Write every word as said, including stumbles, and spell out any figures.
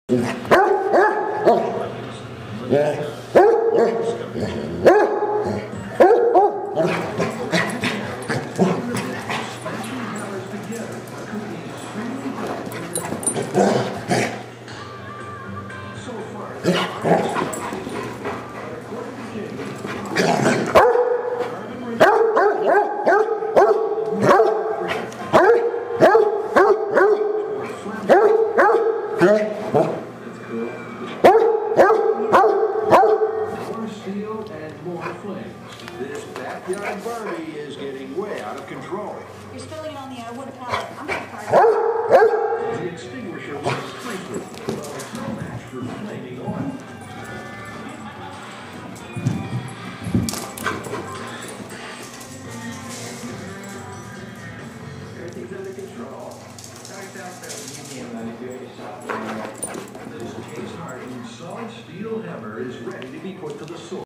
This backyard Barbie is getting way out of control. You're spilling it on the uh, wood pallet. I'm going to park. The extinguisher was sprinkled. Well, it's no match for flaming oil. Everything's under control. This case-hardened solid steel hammer is ready to be put to the sword.